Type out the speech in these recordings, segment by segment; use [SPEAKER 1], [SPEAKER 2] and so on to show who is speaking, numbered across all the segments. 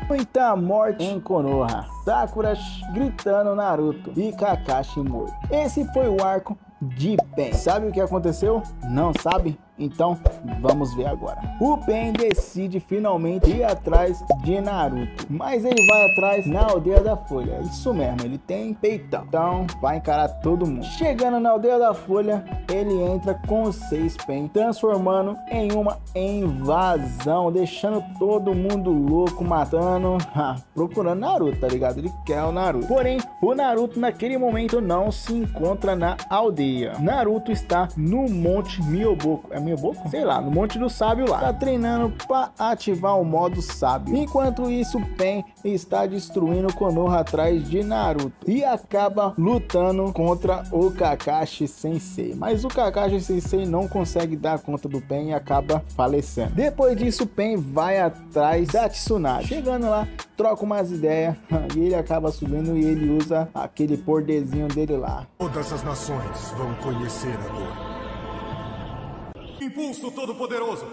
[SPEAKER 1] Muita morte em Konoha, Sakura gritando Naruto e Kakashi morto. Esse foi o arco de Pain. Sabe o que aconteceu? Não sabe? Então vamos ver agora. O Pain decide finalmente ir atrás de Naruto, mas ele vai atrás na Aldeia da Folha. Isso mesmo, ele tem peitão, então vai encarar todo mundo. Chegando na Aldeia da Folha, ele entra com os 6 Pain, transformando em uma invasão, deixando todo mundo louco, matando, procurando Naruto, tá ligado? Ele quer o Naruto. Porém, o Naruto naquele momento não se encontra na aldeia. Naruto está no Monte Myoboku. É Myoboku? Sei lá, no Monte do Sábio lá. Tá treinando para ativar o modo sábio. Enquanto isso, Pain está destruindo Konoha atrás de Naruto e acaba lutando contra o Kakashi Sensei. Mas o Kakashi Sensei não consegue dar conta do Pain e acaba falecendo. Depois disso, Pain vai atrás da Tsunade. Chegando lá, troca umas ideias e ele acaba subindo e ele usa aquele poderzinho dele lá.
[SPEAKER 2] Todas as nações vão conhecer a dor. Impulso Todo-Poderoso!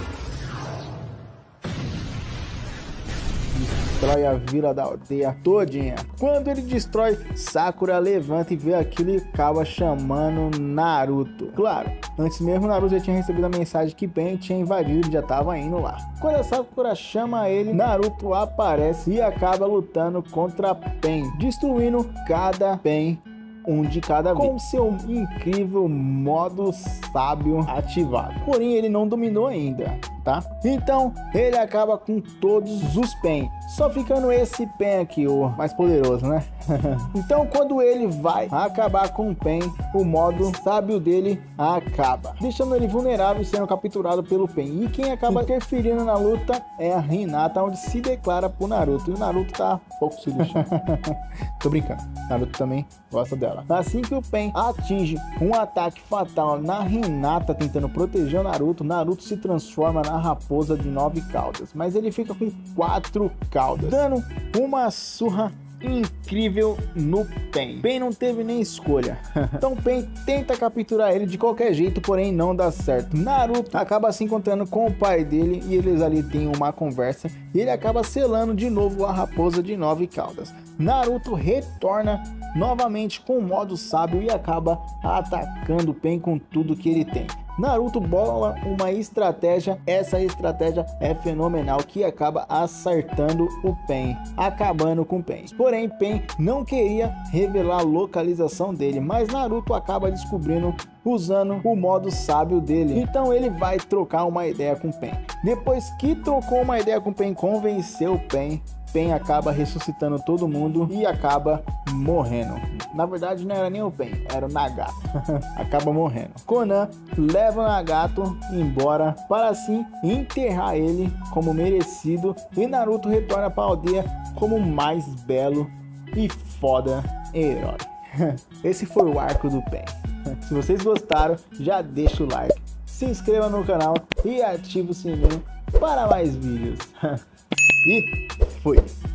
[SPEAKER 1] Destrói a vila da aldeia todinha. Quando ele destrói, Sakura levanta e vê aquilo e acaba chamando Naruto. Claro, antes mesmo Naruto já tinha recebido a mensagem que Pain tinha invadido e já estava indo lá. Quando a Sakura chama ele, Naruto aparece e acaba lutando contra Pain, destruindo cada Pain, um de cada vez, com seu incrível modo sábio ativado. Porém, ele não dominou ainda, tá? Então, ele acaba com todos os Pain, só ficando esse Pain aqui, o mais poderoso, né? Então, quando ele vai acabar com o Pain, o modo sábio dele acaba, deixando ele vulnerável e sendo capturado pelo Pain. E quem acaba interferindo na luta é a Hinata, onde se declara pro Naruto. E o Naruto tá pouco se lixando. Tô brincando, Naruto também gosta dela. Assim que o Pain atinge um ataque fatal na Hinata tentando proteger o Naruto, Naruto se transforma na raposa de 9 caudas, mas ele fica com 4 caudas, dando uma surra incrível no Pain. Pain não teve nem escolha. Então Pain tenta capturar ele de qualquer jeito, porém não dá certo. Naruto acaba se encontrando com o pai dele e eles ali têm uma conversa e ele acaba selando de novo a raposa de 9 caudas. Naruto retorna novamente com o modo sábio e acaba atacando Pain com tudo que ele tem. Naruto bola uma estratégia, essa estratégia é fenomenal, que acaba acertando o Pain, acabando com o Pain. Porém, Pain não queria revelar a localização dele, mas Naruto acaba descobrindo usando o modo sábio dele. Então ele vai trocar uma ideia com o Pain. Depois que trocou uma ideia com o Pain, convenceu o Pain, Pain acaba ressuscitando todo mundo e acaba morrendo. Na verdade não era nem o Pain, era o Nagato. Acaba morrendo. Konan leva o Nagato embora para assim enterrar ele como merecido e Naruto retorna para a aldeia como o mais belo e foda herói. Esse foi o arco do Pain. Se vocês gostaram, já deixa o like, se inscreva no canal e ative o sininho para mais vídeos. E fui!